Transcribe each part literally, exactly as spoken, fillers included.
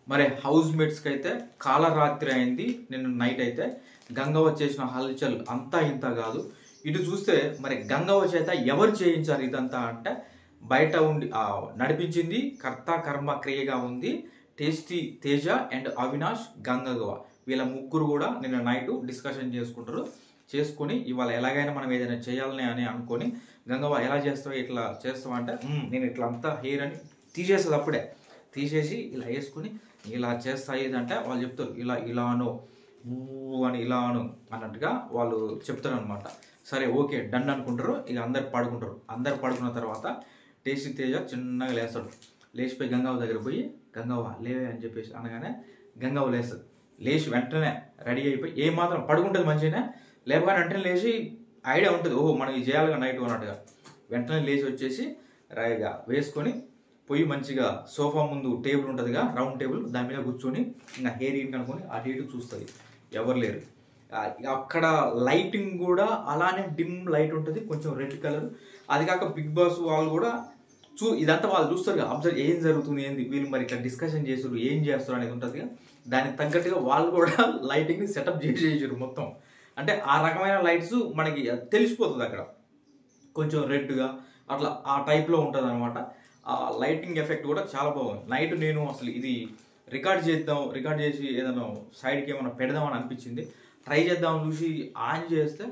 మరి హౌస్ మేట్స్కి అయితే కాలరాత్రి అయింది నిన్న నైట్ అయితే. గంగవ్వ చేసిన హల్చల్ అంతా ఇంత కాదు. ఇటు చూస్తే మరి గంగవ్వ చేత ఎవరు చేయించారు ఇదంతా అంటే బయట ఉండి నడిపించింది కర్త కర్మ క్రియగా ఉంది టేస్టీ తేజ అండ్ అవినాష్ గంగవ్వ. వీళ్ళ ముగ్గురు కూడా నిన్న నైట్ డిస్కషన్ చేసుకుంటారు. చేసుకొని ఇవాళ ఎలాగైనా మనం ఏదైనా చేయాలని అని అనుకొని గంగవ్వ ఎలా చేస్తావు ఇట్లా చేస్తావు అంటే నేను ఇట్లా అంతా హెయిర్ అని తీసేస్తుంది. అప్పుడే తీసేసి ఇలా వేసుకుని ఇలా చేస్తా ఏదంటే వాళ్ళు చెప్తారు ఇలా ఇలా అను అని ఇలా అను అన్నట్టుగా వాళ్ళు చెప్తారు అనమాట. సరే ఓకే డన్ అనుకుంటారు. ఇక అందరు పడుకుంటారు. అందరు పడుకున్న తర్వాత టేస్టీ తేజ చిన్నగా లేస్తాడు. లేచిపోయి గంగవ్వ దగ్గర పోయి గంగవ్వ లేవే అని చెప్పేసి అనగానే గంగవ్వ లేస్తుంది. లేచి వెంటనే రెడీ అయిపోయి ఏ మాత్రం పడుకుంటుంది మంచిగానే, లేకపోతే వెంటనే లేచి ఐడియా ఉంటుంది ఓహో మనం ఇది చేయాలిగా నైట్ అన్నట్టుగా. వెంటనే లేచి వచ్చేసి రాయిగా వేసుకొని పోయి మంచిగా సోఫా ముందు టేబుల్ ఉంటుందిగా రౌండ్ టేబుల్, దాని మీద కూర్చొని ఇంకా హెయిర్ ఇంక్ అనుకొని అటు ఇటు చూస్తుంది. ఎవరు లేరు. అక్కడ లైటింగ్ కూడా అలానే డిమ్ లైట్ ఉంటుంది, కొంచెం రెడ్ కలర్. అది కాక బిగ్ బాస్ వాళ్ళు కూడా చూ ఇదంతా వాళ్ళు చూస్తారు అబ్జర్వ్ ఏం జరుగుతుంది ఏంది వీళ్ళు మరి ఇట్లా డిస్కషన్ చేస్తారు ఏం చేస్తారు అనేది ఉంటుంది. దానికి తగ్గట్టుగా వాళ్ళు కూడా లైటింగ్ని సెటప్ చేసేసారు మొత్తం. అంటే ఆ రకమైన లైట్స్ మనకి తెలిసిపోతుంది అక్కడ కొంచెం రెడ్గా అట్లా ఆ టైప్లో ఉంటుంది అనమాట. ఆ లైటింగ్ ఎఫెక్ట్ కూడా చాలా బాగుంది. నైట్ నేను అసలు ఇది రికార్డ్ చేద్దాం రికార్డ్ చేసి ఏదైనా సైడ్కి ఏమైనా పెడదామని అనిపించింది. ట్రై చేద్దామని చూసి ఆన్ చేస్తే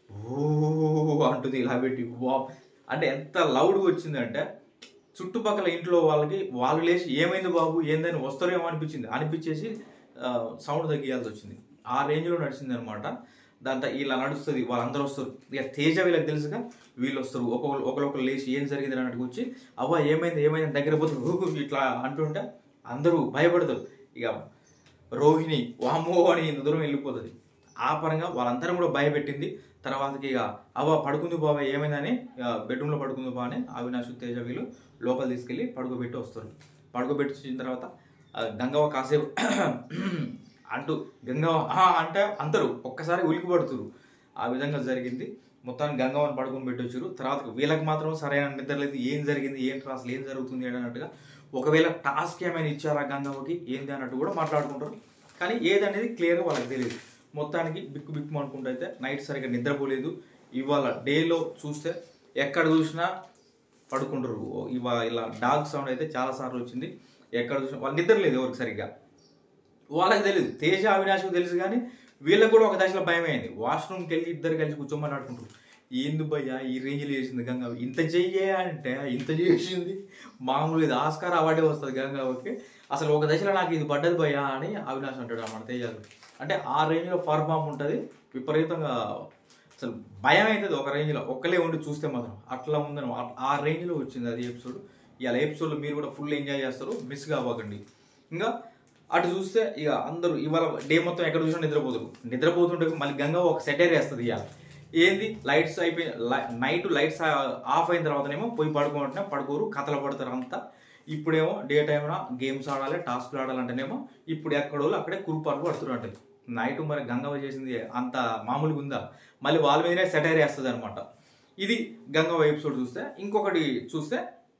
ఓ అంటుంది ఇలా పెట్టి వా అంటే ఎంత లౌడ్గా వచ్చిందంటే చుట్టుపక్కల ఇంట్లో వాళ్ళకి వాళ్ళు లేచి ఏమైంది బాబు ఏందని వస్తారేమో అనిపించింది. అనిపించేసి సౌండ్ తగ్గియాల్సి వచ్చింది. ఆ రేంజ్లో నడిచింది అనమాట. దాంతో ఇలా నడుస్తుంది వాళ్ళందరూ వస్తారు. ఇక తేజ వీళ్ళకి తెలుసుగా వీళ్ళు వస్తారు ఒకరు ఒకరొకరు లేచి ఏం జరిగింది అన్నట్టు వచ్చి అవ్వ ఏమైంది ఏమైంది దగ్గర పోతే ఇట్లా అంటుంటే అందరూ భయపడతారు. ఇక రోహిణి వామో అని ఇంత దూరం వెళ్ళిపోతుంది. ఆ పరంగా వాళ్ళందరం కూడా భయపెట్టింది. తర్వాతకి ఇక అవ్వ పడుకుంది బాబా ఏమైందని బెడ్రూమ్లో పడుకుంది బా అని అవినాష్ తేజ వీళ్ళు లోపల తీసుకెళ్ళి పడుకోబెట్టి వస్తారు. పడుకోబెట్టి వచ్చిన తర్వాత గంగవ్వ కాసేపు అంటూ గంగవ్వ అంటే అందరూ ఒక్కసారి ఉలికి పడుతురు. ఆ విధంగా జరిగింది. మొత్తాన్ని గంగవ్వని పడుకొని పెట్టి వచ్చారు. తర్వాత వీళ్ళకి మాత్రం సరైన నిద్ర లేదు. ఏం జరిగింది ఏంటి అసలు ఏం జరుగుతుంది అన్నట్టుగా ఒకవేళ టాస్క్ ఏమైనా ఇచ్చారా గంగవ్వకి ఏంది అన్నట్టు కూడా మాట్లాడుకుంటారు. కానీ ఏదనేది క్లియర్గా వాళ్ళకి తెలియదు. మొత్తానికి బిక్కు బిక్కు అనుకుంటూ అయితే నైట్ సరిగ్గా నిద్రపోలేదు. ఇవాళ డేలో చూస్తే ఎక్కడ చూసినా పడుకుంటారు. ఇవాళ ఇలా డాగ్ సౌండ్ అయితే చాలాసార్లు వచ్చింది. ఎక్కడ చూసినా వాళ్ళు నిద్ర లేదు ఎవరికి సరిగ్గా. వాళ్ళకి తెలియదు. తేజ అవినాష్కి తెలుసు కానీ వీళ్ళకి కూడా ఒక దశలో భయం అయింది. వాష్రూమ్కి వెళ్ళి ఇద్దరు కలిసి కూర్చోమని ఆడుకుంటారు. ఏంది భయ్యా ఈ రేంజ్లో చేసింది గంగవ్వ ఇంత చెయ్యే అంటే ఇంత చేసింది మామూలు ఇది ఆస్కార్ అవార్డే వస్తుంది గంగవ్వకి. అసలు ఒక దశలో నాకు ఇది పడ్డది భయ్యా అని అవినాష్ అంటాడు అన్నమాట తేజాలు. అంటే ఆ రేంజ్లో పర్ఫామ్ ఉంటుంది. విపరీతంగా అసలు భయం అవుతుంది ఒక రేంజ్లో ఒక్కలే ఉండి చూస్తే మాత్రం అట్లా ఉందని ఆ రేంజ్లో వచ్చింది అది ఎపిసోడ్. ఇలా ఎపిసోడ్లో మీరు కూడా ఫుల్ ఎంజాయ్ చేస్తారు, మిస్ కావకండి. ఇంకా అటు చూస్తే ఇక అందరూ ఇవాళ డే మొత్తం ఎక్కడ చూసినా నిద్రపోతారు. నిద్రపోతుంటే మళ్ళీ గంగవ్వ ఒక సెటైర్ వేస్తుంది. ఇవాళ ఏంది లైట్స్ అయిపోయి నైట్ లైట్స్ ఆఫ్ అయిన తర్వాతనేమో పోయి పడుకుంటే పడుకోరు కథలు పడతారు అంతా. ఇప్పుడేమో డే టైంలో గేమ్స్ ఆడాలి టాస్క్లు ఆడాలంటేనేమో ఇప్పుడు ఎక్కడోళ్ళు అక్కడే కురుపాటు పడుతున్నారు అంటే నైట్ మరి గంగవ్వ చేసింది అంత మామూలుగా ఉందా మళ్ళీ వాళ్ళ మీదనే సెటైర్ వేస్తుంది అనమాట. ఇది గంగవ్వ ఎపిసోడ్ చూస్తే. ఇంకొకటి చూస్తే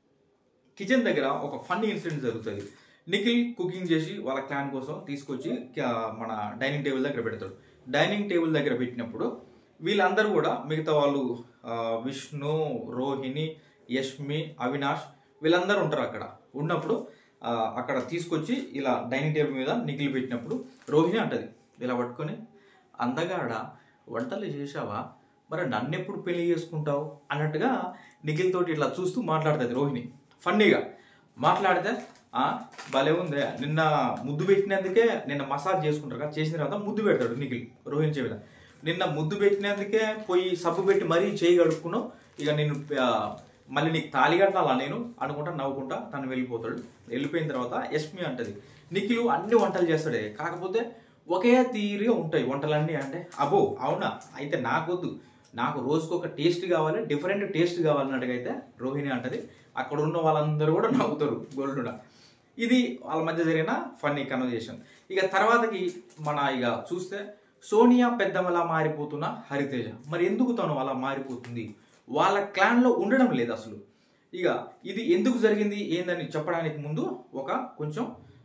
కిచెన్ దగ్గర ఒక ఫన్నీ ఇన్సిడెంట్ జరుగుతుంది. నిఖిల్ కుకింగ్ చేసి వాళ్ళ క్లాన్ కోసం తీసుకొచ్చి మన డైనింగ్ టేబుల్ దగ్గర పెడతాడు. డైనింగ్ టేబుల్ దగ్గర పెట్టినప్పుడు వీళ్ళందరూ కూడా మిగతా వాళ్ళు విష్ణు రోహిణి యష్మి అవినాష్ వీళ్ళందరూ ఉంటారు అక్కడ. ఉన్నప్పుడు అక్కడ తీసుకొచ్చి ఇలా డైనింగ్ టేబుల్ మీద నిఖిల్ పెట్టినప్పుడు రోహిణి అంటది ఇలా పట్టుకొని అందగాడ వంటలు చేసావా మరి నన్ను ఎప్పుడు పెళ్లి చేసుకుంటావు అన్నట్టుగా నిఖిల్ తోటి ఇట్లా చూస్తూ మాట్లాడుతుంది రోహిణి. ఫన్నీగా మాట్లాడితే భలే ఉంది నిన్న ముద్దు పెట్టినందుకే నిన్న మసాజ్ చేసుకుంటారు కదా చేసిన తర్వాత ముద్దు పెడతాడు నిఖిల్ రోహిణి చెవిల. నిన్న ముద్దు పెట్టినందుకే పోయి సబ్బు పెట్టి మరీ చేయి కడుక్కున్నావు ఇక నేను మళ్ళీ నీకు తాళి కట్టాలా నేను అనుకుంటా నవ్వుకుంటా తను వెళ్ళిపోతాడు. వెళ్ళిపోయిన తర్వాత యష్మి అంటది నిఖిల్ అన్ని వంటలు చేస్తాడే కాకపోతే ఒకే తీరుగా ఉంటాయి వంటలన్నీ అంటే అబో అవునా అయితే నాకొద్దు నాకు రోజుకు ఒక టేస్ట్ కావాలి డిఫరెంట్ టేస్ట్ కావాలన్నట్టుగా అయితే రోహిణి అంటది. అక్కడ ఉన్న వాళ్ళందరూ కూడా నవ్వుతారు గోల్డున. ఇది వాళ్ళ మధ్య జరిగిన ఫన్నీ కన్వర్జేషన్. ఇక తర్వాతకి మన ఇక చూస్తే సోనియా పెద్దమలా మారిపోతున్న హరితేజ మరి ఎందుకు తను అలా మారిపోతుంది వాళ్ళ క్లాన్లో ఉండడం లేదు అసలు. ఇక ఇది ఎందుకు జరిగింది ఏందని చెప్పడానికి ముందు ఒక కొంచెం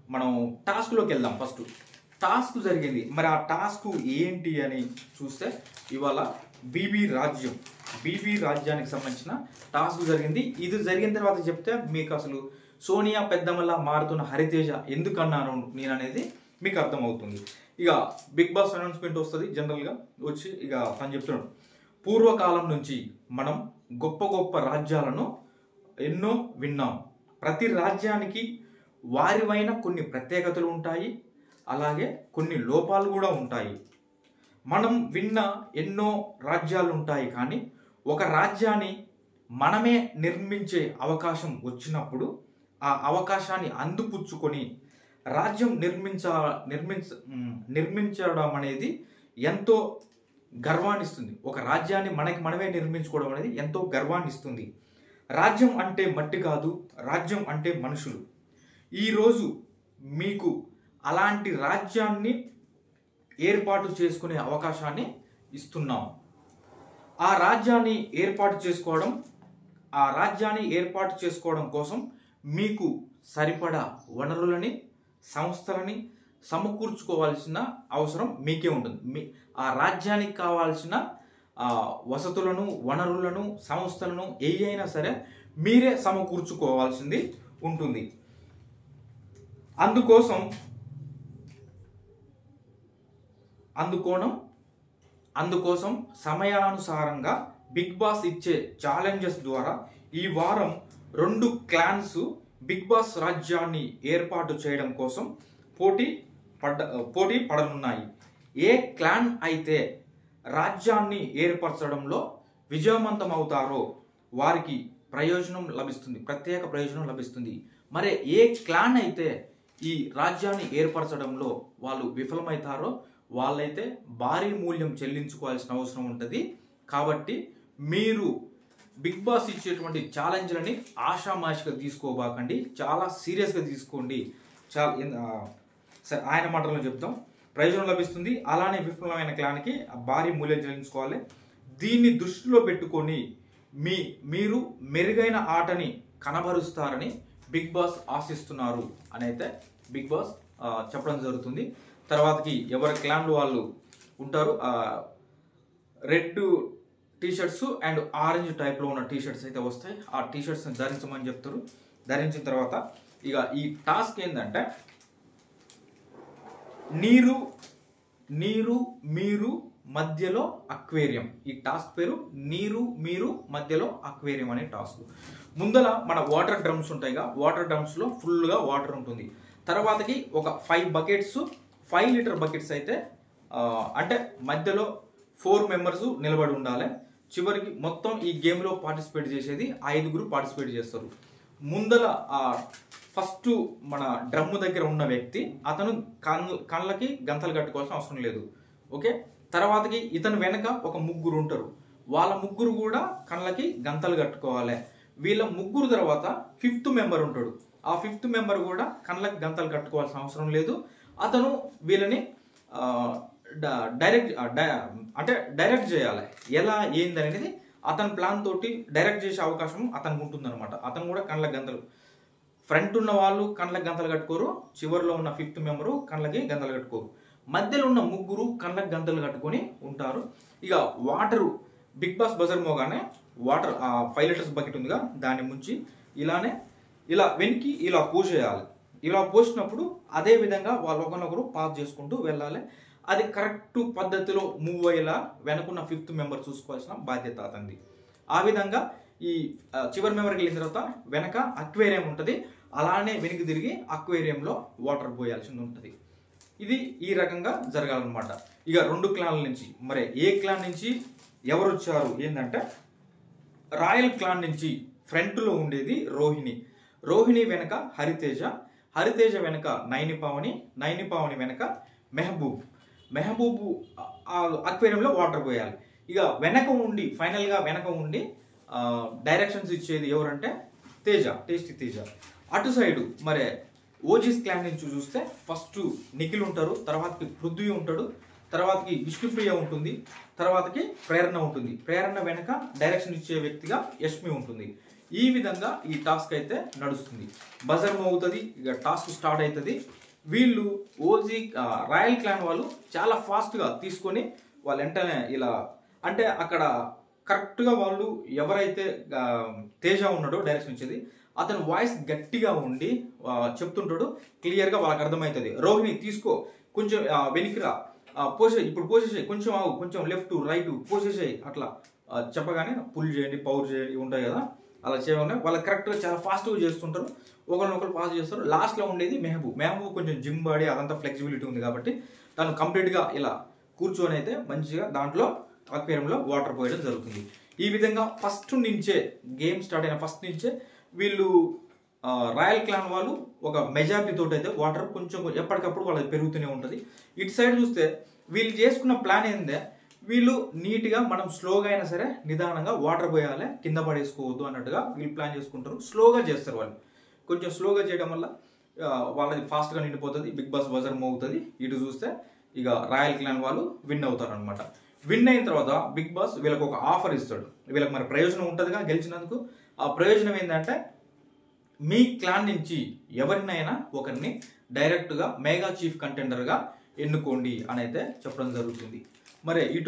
మనం టాస్క్లోకి వెళ్దాం. ఫస్ట్ టాస్క్ జరిగింది, మరి ఆ టాస్క్ ఏంటి అని చూస్తే ఇవాళ బీబీ రాజ్యం బీబీ రాజ్యానికి సంబంధించిన టాస్క్ జరిగింది. ఇది జరిగిన తర్వాత చెప్తే మీకు అసలు సోనియా పెద్దమ్మలా మారుతున్న హరితేజ ఎందుకన్నాను నేను అనేది మీకు అర్థమవుతుంది. ఇక బిగ్ బాస్ అనౌన్స్మెంట్ వస్తుంది జనరల్గా వచ్చి, ఇక తను చెప్తున్నాడు, పూర్వకాలం నుంచి మనం గొప్ప గొప్ప రాజ్యాలను ఎన్నో విన్నాం. ప్రతి రాజ్యానికి వారివైన కొన్ని ప్రత్యేకతలు ఉంటాయి, అలాగే కొన్ని లోపాలు కూడా ఉంటాయి. మనం విన్న ఎన్నో రాజ్యాలు ఉంటాయి, కానీ ఒక రాజ్యాన్ని మనమే నిర్మించే అవకాశం వచ్చినప్పుడు ఆ అవకాశాన్ని అందిపుచ్చుకొని రాజ్యం నిర్మించ నిర్మించ నిర్మించడం అనేది ఎంతో గర్వాన్ని ఇస్తుంది. ఒక రాజ్యాన్ని మనకి మనమే నిర్మించుకోవడం అనేది ఎంతో గర్వాన్ని ఇస్తుంది. రాజ్యం అంటే మట్టి కాదు, రాజ్యం అంటే మనుషులు. ఈరోజు మీకు అలాంటి రాజ్యాన్ని ఏర్పాటు చేసుకునే అవకాశాన్ని ఇస్తున్నాం. ఆ రాజ్యాన్ని ఏర్పాటు చేసుకోవడం ఆ రాజ్యాన్ని ఏర్పాటు చేసుకోవడం కోసం మీకు సరిపడా వనరులని, సంస్థలని సమకూర్చుకోవాల్సిన అవసరం మీకే ఉంటుంది. మీ ఆ రాజ్యానికి కావాల్సిన వసతులను, వనరులను, సంస్థలను ఏ అయినా సరే మీరే సమకూర్చుకోవాల్సింది ఉంటుంది. అందుకోసం అందుకోనం అందుకోసం సమయానుసారంగా బిగ్ బాస్ ఇచ్చే ఛాలెంజెస్ ద్వారా ఈ వారం రెండు క్లాన్స్ బిగ్ బాస్ రాజ్యాన్ని ఏర్పాటు చేయడం కోసం పోటీ పడ్డ పోటీ పడనున్నాయి. ఏ క్లాన్ అయితే రాజ్యాన్ని ఏర్పరచడంలో విజయవంతం అవుతారో వారికి ప్రయోజనం లభిస్తుంది, ప్రత్యేక ప్రయోజనం లభిస్తుంది. మరి ఏ క్లాన్ అయితే ఈ రాజ్యాన్ని ఏర్పరచడంలో వాళ్ళు విఫలమవుతారో వాళ్ళైతే భారీ మూల్యం చెల్లించుకోవాల్సిన అవసరం ఉంటుంది. కాబట్టి మీరు బిగ్ బాస్ ఇచ్చేటువంటి ఛాలెంజ్లని ఆషామాషిగా తీసుకోబాకండి, చాలా సీరియస్గా తీసుకోండి. చాలా సరే ఆయన మాటల్లో చెప్తాం, ప్రయోజనం లభిస్తుంది. అలానే విఫలమైన క్లాన్కి భారీ మూల్యం చెల్లించుకోవాలి. దీన్ని దృష్టిలో పెట్టుకొని మీ మీరు మెరుగైన ఆటని కనబరుస్తారని బిగ్ బాస్ ఆశిస్తున్నారు అని అయితే బిగ్ బాస్ చెప్పడం జరుగుతుంది. తర్వాతకి ఎవరి క్లాన్లు వాళ్ళు ఉంటారు. రెడ్ టీషర్ట్స్ అండ్ ఆరెంజ్ టైప్లో ఉన్న టీషర్ట్స్ అయితే వస్తాయి. ఆ టీషర్ట్స్ని ధరించమని చెప్తారు. ధరించిన తర్వాత ఇక ఈ టాస్క్ ఏంటంటే నీరు నీరు మీరు మధ్యలో అక్వేరియం. ఈ టాస్క్ పేరు నీరు మీరు మధ్యలో అక్వేరియం అనే టాస్క్. ముందల మన వాటర్ డ్రమ్స్ ఉంటాయిగా, వాటర్ డ్రమ్స్లో ఫుల్గా వాటర్ ఉంటుంది. తర్వాతకి ఒక five buckets five litre buckets అయితే అంటే మధ్యలో ఫోర్ మెంబర్స్ నిలబడి ఉండాలి. చివరికి మొత్తం ఈ గేమ్లో పార్టిసిపేట్ చేసేది ఐదుగురు పార్టిసిపేట్ చేస్తారు. ముందల ఫస్ట్ మన డ్రమ్ దగ్గర ఉన్న వ్యక్తి అతను కళ్ళ కళ్ళకి గంతలు కట్టుకోవాల్సిన అవసరం లేదు. ఓకే, తర్వాతకి ఇతను వెనక ఒక ముగ్గురు ఉంటారు. వాళ్ళ ముగ్గురు కూడా కళ్ళకి గంతలు కట్టుకోవాలి. వీళ్ళ ముగ్గురు తర్వాత ఫిఫ్త్ మెంబర్ ఉంటాడు. ఆ ఫిఫ్త్ మెంబర్ కూడా కళ్ళకి గంతలు కట్టుకోవాల్సిన అవసరం లేదు. అతను వీళ్ళని డైరెక్ట్ అంటే డైరెక్ట్ చేయాలి. ఎలా ఏంది అనేది అతని ప్లాన్ తోటి డైరెక్ట్ చేసే అవకాశం అతనికి ఉంటుంది అనమాట. అతను కూడా కళ్ళకి గంతలు, ఫ్రంట్ ఉన్న వాళ్ళు కళ్ళకి గంతలు కట్టుకోరు, చివరిలో ఉన్న ఫిఫ్త్ మెంబరు కళ్ళకి గంతలు కట్టుకోరు, మధ్యలో ఉన్న ముగ్గురు కళ్ళకి గంతలు కట్టుకొని ఉంటారు. ఇక వాటరు బిగ్ బాస్ బజర్ మోగానే వాటర్ ఆ ఫైవ్ లీటర్స్ బకెట్ ఉందిగా దాన్ని ముంచి ఇలానే ఇలా వెనక్కి ఇలా పోసేయాలి. ఇలా పోసినప్పుడు అదే విధంగా వాళ్ళు ఒకరినొకరు పాస్ చేసుకుంటూ వెళ్ళాలి. అది కరెక్ట్ పద్ధతిలో మూవ్ అయ్యేలా వెనకున్న ఫిఫ్త్ మెంబర్ చూసుకోవాల్సిన బాధ్యత అతనిది. ఆ విధంగా ఈ చివరి మెంబర్కి వెళ్ళిన తర్వాత వెనక అక్వేరియం ఉంటుంది. అలానే వెనక్కి తిరిగి అక్వేరియంలో వాటర్ పోయాల్సింది ఉంటుంది. ఇది ఈ రకంగా జరగాలన్నమాట. ఇక రెండు క్లాన్ల నుంచి మరి ఏ క్లాన్ నుంచి ఎవరు వచ్చారు ఏంటంటే రాయల్ క్లాన్ నుంచి ఫ్రంట్లో ఉండేది రోహిణి. రోహిణి వెనక హరితేజ, హరితేజ వెనక నైని పావని, నైని పావని వెనక మెహబూబ్. మెహబూబు అక్వేరియంలో వాటర్ పోయాలి. ఇక వెనక ఉండి ఫైనల్గా వెనక ఉండి డైరెక్షన్స్ ఇచ్చేది ఎవరంటే తేజ, టేస్టీ తేజ. అటు సైడు మరి ఓజీస్ క్లాన్ నుంచి చూస్తే ఫస్ట్ నిఖిల్ ఉంటారు, తర్వాతకి పృథ్వీ ఉంటాడు, తర్వాతకి విష్ణుప్రియ ఉంటుంది, తర్వాతకి ప్రేరణ ఉంటుంది. ప్రేరణ వెనక డైరెక్షన్ ఇచ్చే వ్యక్తిగా యష్మి ఉంటుంది. ఈ విధంగా ఈ టాస్క్ అయితే నడుస్తుంది. బజర్ మోగుతుంది, ఇక టాస్క్ స్టార్ట్ అవుతుంది. వీళ్ళు ఓజీ రాయల్ క్లాన్ వాళ్ళు చాలా ఫాస్ట్గా తీసుకొని వాళ్ళు వెంటనే ఇలా అంటే అక్కడ కరెక్ట్గా వాళ్ళు ఎవరైతే తేజ ఉన్నాడో డైరెక్షన్ ఇచ్చేది అతని వాయిస్ గట్టిగా ఉండి చెప్తుంటాడు, క్లియర్గా వాళ్ళకి అర్థమవుతుంది. రోహిణి తీసుకో, కొంచెం వెనికిరా, పోసే ఇప్పుడు పోసేసేయి, కొంచెం ఆవు, కొంచెం లెఫ్ట్ రైట్ పోసేసేయి, అట్లా చెప్పగానే పుల్ చేయండి, పవర్ చేయండి ఉంటాయి కదా, అలా చేయగానే వాళ్ళు కరెక్ట్గా చాలా ఫాస్ట్గా చేస్తుంటారు, ఒకరినొకరు పాస్ చేస్తారు. లాస్ట్లో ఉండేది మెహబూబ్. మెహబూబ్ కొంచెం జిమ్ బాడీ అదంతా ఫ్లెక్సిబిలిటీ ఉంది కాబట్టి తను కంప్లీట్గా ఇలా కూర్చొని అయితే మంచిగా దాంట్లో అక్వేరియంలో వాటర్ పోయడం జరుగుతుంది. ఈ విధంగా ఫస్ట్ నుంచే గేమ్ స్టార్ట్ అయిన ఫస్ట్ నుంచే వీళ్ళు రాయల్ క్లాన్ వాళ్ళు ఒక మెజారిటీ తోటి అయితే వాటర్ కొంచెం ఎప్పటికప్పుడు వాళ్ళకి పెరుగుతూనే ఉంటుంది. ఇటు సైడ్ చూస్తే వీళ్ళు చేసుకున్న ప్లాన్ ఏంటంటే వీళ్ళు నీట్గా మనం స్లోగా అయినా సరే నిదానంగా వాటర్ పోయాలి, కింద పడేసుకోవద్దు అన్నట్టుగా వీళ్ళు ప్లాన్ చేసుకుంటారు. స్లోగా చేస్తారు వాళ్ళు. కొంచెం స్లోగా చేయడం వల్ల వాళ్ళది ఫాస్ట్గా నిండిపోతుంది, బిగ్ బాస్ బజర్ మోగుతుంది. ఇటు చూస్తే ఇక రాయల్ క్లాన్ వాళ్ళు విన్ అవుతారు అనమాట. విన్ అయిన తర్వాత బిగ్ బాస్ వీళ్ళకి ఒక ఆఫర్ ఇస్తాడు. వీళ్ళకి మరి ప్రయోజనం ఉంటుందిగా గెలిచినందుకు. ఆ ప్రయోజనం ఏంటంటే మీ క్లాన్ నుంచి ఎవరినైనా ఒకరిని డైరెక్ట్గా మెగా చీఫ్ కంటెండర్గా ఎన్నుకోండి అని అయితే చెప్పడం జరుగుతుంది. మరి ఇటు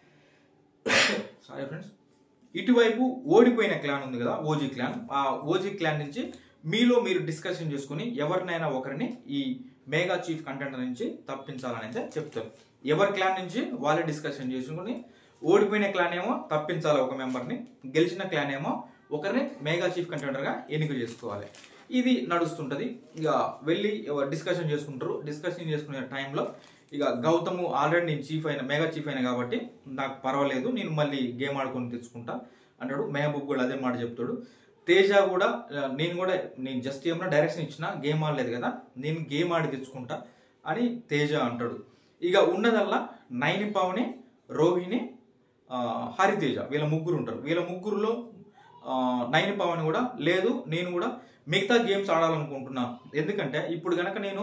సారీ ఫ్రెండ్స్ ఇటువైపు ఓడిపోయిన క్లాన్ ఉంది కదా, ఓజీ క్లాన్. ఆ ఓజీ క్లాన్ నుంచి మీలో మీరు డిస్కషన్ చేసుకుని ఎవరినైనా ఒకరిని ఈ మెగా చీఫ్ కంటెండర్ నుంచి తప్పించాలని అయితే చెప్తారు. ఎవరి క్లాన్ నుంచి వాళ్ళే డిస్కషన్ చేసుకుని ఓడిపోయిన క్లాన్ ఏమో తప్పించాలి ఒక మెంబర్ని, గెలిచిన క్లాన్ ఏమో ఒకరిని మెగా చీఫ్ కంటెండర్గా ఎన్నిక చేసుకోవాలి. ఇది నడుస్తుంటుంది. ఇక వెళ్ళి డిస్కషన్ చేసుకుంటారు. డిస్కషన్ చేసుకునే టైంలో ఇక గౌతమ్ ఆల్రెడీ నేను చీఫ్ అయిన మెగా చీఫ్ అయినా కాబట్టి నాకు పర్వాలేదు, నేను మళ్ళీ గేమ్ ఆడుకొని తెచ్చుకుంటా అంటాడు. మెహబూబ్ కూడా అదే మాట చెప్తాడు. తేజ కూడా నేను కూడా నేను జస్ట్ ఏమన్నా డైరెక్షన్ ఇచ్చినా గేమ్ ఆడలేదు కదా, నేను గేమ్ ఆడి తెచ్చుకుంటా అని తేజ అంటాడు. ఇక ఉన్నదల్లా నైని పావని, రోహిణి, హరితేజ వీళ్ళ ముగ్గురు ఉంటారు. వీళ్ళ ముగ్గురులో నైని పావని కూడా లేదు, నేను కూడా మిగతా గేమ్స్ ఆడాలనుకుంటున్నా. ఎందుకంటే ఇప్పుడు కనుక నేను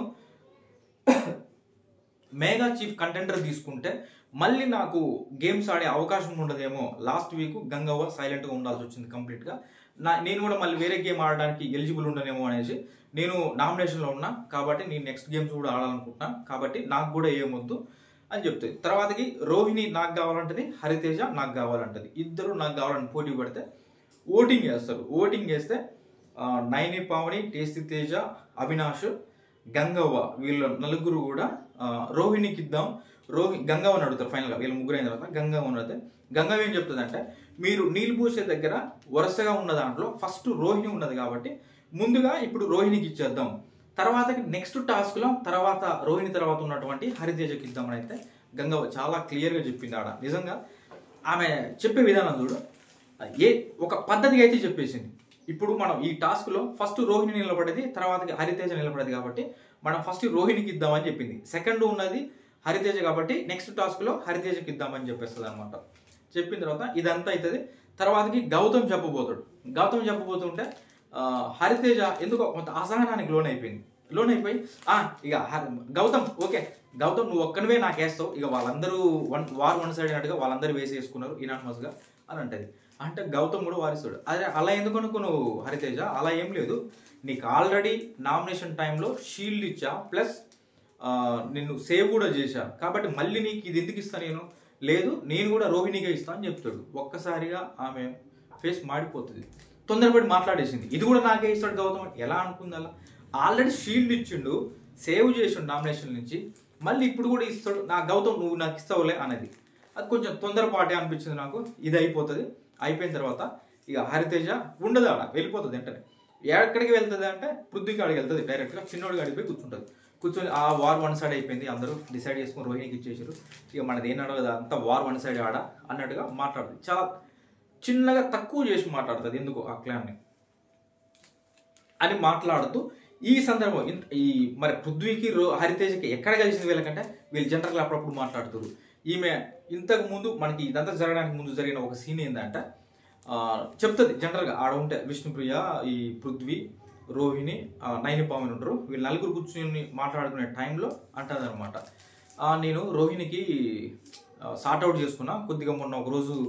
మెగా చీఫ్ కంటెండర్ తీసుకుంటే మళ్ళీ నాకు గేమ్స్ ఆడే అవకాశం ఉండదేమో. లాస్ట్ వీక్ గంగవ్వ సైలెంట్గా ఉండాల్సి వచ్చింది కంప్లీట్గా. నా నేను కూడా మళ్ళీ వేరే గేమ్ ఆడడానికి ఎలిజిబుల్ ఉండనేమో అనేసి నేను నామినేషన్లో ఉన్నా కాబట్టి నేను నెక్స్ట్ గేమ్స్ కూడా ఆడాలనుకుంటున్నా, కాబట్టి నాకు కూడా ఏమొద్దు అని చెప్తుంది. తర్వాతకి రోహిణి నాకు కావాలంటది, హరితేజ నాకు కావాలంటది. ఇద్దరు నాకు కావాలని పోటీ పడితే ఓటింగ్ వేస్తారు. ఓటింగ్ వేస్తే నైని పావని, టేస్టీ తేజ, అవినాష్, గంగవ్వ వీళ్ళ నలుగురు కూడా రోహిణికి ఇద్దాం, రోహి గంగవ్వని అడుగుతారు. ఫైనల్గా వీళ్ళ ముగ్గురు అయిన తర్వాత గంగవ్వని అడిగితే గంగవ్వ ఏం చెప్తుంది అంటే మీరు నీళ్ళు పోసే దగ్గర వరుసగా ఉన్న దాంట్లో ఫస్ట్ రోహిణి ఉన్నది కాబట్టి ముందుగా ఇప్పుడు రోహిణికి ఇచ్చేద్దాం, తర్వాత నెక్స్ట్ టాస్క్లో తర్వాత రోహిణి తర్వాత ఉన్నటువంటి హరితేజకి ఇద్దామని అయితే గంగవ్వ చాలా క్లియర్గా చెప్పింది. ఆడ నిజంగా ఆమె చెప్పే విధానం చూడు, ఏ ఒక పద్ధతిగా అయితే చెప్పేసింది. ఇప్పుడు మనం ఈ టాస్క్లో ఫస్ట్ రోహిణి నిలబడేది, తర్వాత హరితేజ నిలబడేది కాబట్టి మనం ఫస్ట్ రోహిణికి ఇద్దామని చెప్పింది. సెకండ్ ఉన్నది హరితేజ కాబట్టి నెక్స్ట్ టాస్క్లో హరితేజకి ఇద్దామని చెప్పేస్తుంది అనమాట. చెప్పిన తర్వాత ఇదంతా అవుతుంది. తర్వాతకి గౌతమ్ చెప్పబోతాడు. గౌతమ్ చెప్పబోతుంటే హరితేజ ఎందుకో కొంత అసహనానికి లోన్ అయిపోయింది. లోన్ అయిపోయి ఇక గౌతమ్ ఓకే గౌతమ్ నువ్వు ఒక్కనివే నాకు వేస్తావు, ఇక వాళ్ళందరూ వన్ వార్ వన్ సైడ్ అయినట్టుగా వాళ్ళందరూ వేసేసుకున్నారు ఇనానిమస్గా అని అంటది. అంటే గౌతమ్ కూడా వారిస్తాడు. అదే అలా ఎందుకు అనుకో నువ్వు హరితేజ, అలా ఏం లేదు, నీకు ఆల్రెడీ నామినేషన్ టైంలో షీల్డ్ ఇచ్చా ప్లస్ నిన్ను సేవ్ కూడా చేశా కాబట్టి మళ్ళీ నీకు ఇది ఎందుకు ఇస్తా, నేను లేదు నేను కూడా రోహిణిగా ఇస్తా అని చెప్తాడు. ఒక్కసారిగా ఆమె ఫేస్ మాడిపోతుంది. తొందరపడి మాట్లాడేసింది, ఇది కూడా నాకే ఇస్తాడు గౌతమ్. ఎలా అనుకుంది అలా? ఆల్రెడీ షీల్డ్ ఇచ్చిండు, సేవ్ చేసిండు నామినేషన్ నుంచి, మళ్ళీ ఇప్పుడు కూడా ఇస్తాడు. నా గౌతమ్ నువ్వు నాకు ఇస్తావులే అనేది అది కొంచెం తొందరపాటే అనిపించింది నాకు. ఇది అయిపోతుంది. అయిపోయిన తర్వాత ఇక హరితేజ ఉండదు, ఆడ వెళ్ళిపోతుంది. వెంటనే ఎక్కడికి వెళ్తుంది అంటే పృథ్వీ కాడికి వెళ్తుంది డైరెక్ట్గా. చిన్నోడి కాడికి పోయి కూర్చుంటుంది. కూర్చొని ఆ వార్ వన్ సైడ్ అయిపోయింది, అందరూ డిసైడ్ చేసుకుని రోహిణికి ఇచ్చేసారు, ఇక మనది ఏం నడవదు అంతా వార్ వన్ సైడ్ ఆడ అన్నట్టుగా మాట్లాడుతుంది. చాలా చిన్నగా తక్కువ చేసి మాట్లాడుతుంది ఎందుకు ఆ క్లాన్ని అని మాట్లాడుతూ ఈ సందర్భం ఈ మరి పృథ్వీకి రో హరితేజకి ఎక్కడ కలిసింది వీళ్ళకంటే వీళ్ళు జనరల్గా అప్పుడప్పుడు మాట్లాడుతారు. ఈమె ఇంతకు ముందు మనకి ఇదంతా జరగడానికి ముందు జరిగిన ఒక సీన్ ఏంటంటే చెప్తుంది జనరల్గా ఆడ ఉంటే విష్ణుప్రియ, ఈ పృథ్వీ, రోహిణి, నైని పావని ఉంటారు. వీళ్ళు నలుగురు కూర్చొని మాట్లాడుకునే టైంలో అంటుంది అనమాట, నేను రోహిణికి సార్ట్అవుట్ చేసుకున్నా కొద్దిగా మొన్న ఒకరోజు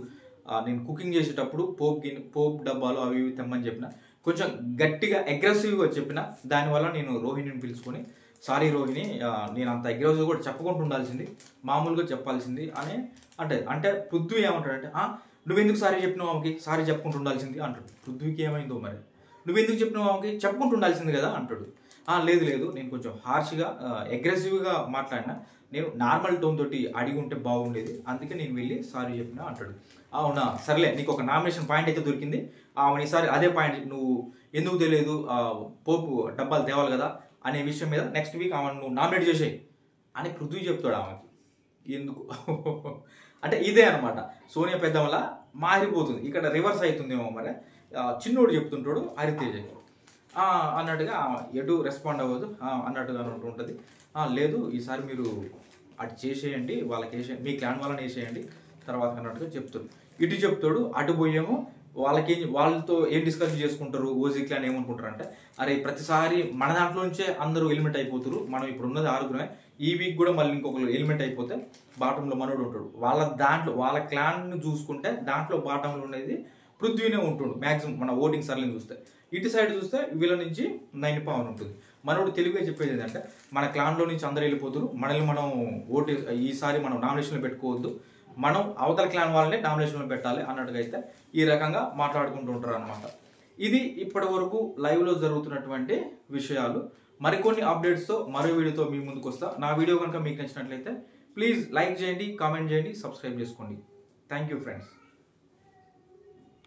నేను కుకింగ్ చేసేటప్పుడు పోపు గిన్నె పోపు డబ్బాలు అవి ఇవి తెమ్మని చెప్పిన, కొంచెం గట్టిగా అగ్రెసివ్గా చెప్పిన. దానివల్ల నేను రోహిణిని పిలుచుకొని సారీ రోహిణి, నేను అంత అగ్రెసివ్ కూడా చెప్పుకుంటూ ఉండాల్సింది, మామూలుగా చెప్పాల్సింది అని అంటే అంటే పృథ్వీ ఏమంటాడంటే నువ్వెందుకు సారీ చెప్పినావు ఆమెకి, సారీ చెప్పుకుంటూ ఉండాల్సింది అంటాడు. పృథ్వీకి ఏమైందో మరి, నువ్వెందుకు చెప్పినావు ఆమెకి, చెప్పుకుంటూ ఉండాల్సింది కదా అంటాడు. లేదు లేదు నేను కొంచెం హార్ష్గా అగ్రెసివ్గా మాట్లాడినా, నేను నార్మల్ టోన్ తోటి అడిగి ఉంటే బాగుండేది, అందుకే నేను వెళ్ళి సారీ చెప్పినా అంటాడు. అవునా సర్లే, నీకు ఒక నామినేషన్ పాయింట్ అయితే దొరికింది, ఆమె ఈసారి అదే పాయింట్ నువ్వు ఎందుకు తెలియదు పోపు డబ్బాలు తేవాలి కదా అనే విషయం మీద నెక్స్ట్ వీక్ ఆమె నువ్వు నామినేట్ చేసేయి అని పృథ్వీ చెప్తాడు ఆమెకి. ఎందుకు అంటే ఇదే అనమాట, సోనియా పెద్దమ్మల మారిపోతుంది, ఇక్కడ రివర్స్ అవుతుందేమో మరి. చిన్నోడు చెప్తుంటాడు హరితేజకి అన్నట్టుగా ఎటు రెస్పాండ్ అవ్వదు అన్నట్టుగా ఉంటుంది. లేదు ఈసారి మీరు అటు చేసేయండి, వాళ్ళకి వేసేయండి, మీ క్లాన్ వాళ్ళని వేసేయండి తర్వాత అన్నట్టుగా చెప్తాడు. ఇటు చెప్తాడు, అటు పోయేమో వాళ్ళకి వాళ్ళతో ఏం డిస్కస్ చేసుకుంటారు, ఓజీ క్లాన్ ఏమనుకుంటారు అంటే అరే ప్రతిసారి మన దాంట్లో నుంచే అందరూ ఎలిమెంట్ అయిపోతారు, మనం ఇప్పుడు ఉన్నది ఆరుగురమే, ఈ వీక్ కూడా మళ్ళీ ఇంకొకరు ఎలిమెంట్ అయిపోతే బాటంలో మనోడు ఉంటాడు. వాళ్ళ దాంట్లో వాళ్ళ క్లాన్ను చూసుకుంటే దాంట్లో బాటంలో ఉండేది పృథ్వీనే ఉంటుండు మ్యాక్సిమం మన ఓటింగ్ సర్లని చూస్తే. ఇటు సైడ్ చూస్తే వీళ్ళ నుంచి నైన్ పవన్ ఉంటుంది. మనోడు తెలుగుగా చెప్పేది ఏంటంటే మన క్లాన్లో నుంచి అందరూ వెళ్ళిపోతారు, మనల్ని మనం ఓటు ఈసారి మనం నామినేషన్లో పెట్టుకోవద్దు, మనం అవతల క్లాన్ వాళ్ళని నామినేషన్లో పెట్టాలి అన్నట్టుగా అయితే ఈ రకంగా మాట్లాడుకుంటూ ఉంటారు అనమాట. ఇది ఇప్పటి వరకు లైవ్లో జరుగుతున్నటువంటి విషయాలు. మరికొన్ని అప్డేట్స్తో మరో వీడియోతో మీ ముందుకు వస్తా. నా వీడియో కనుక మీకు నచ్చినట్లయితే ప్లీజ్ లైక్ చేయండి, కామెంట్ చేయండి, సబ్స్క్రైబ్ చేసుకోండి. Thank you friends.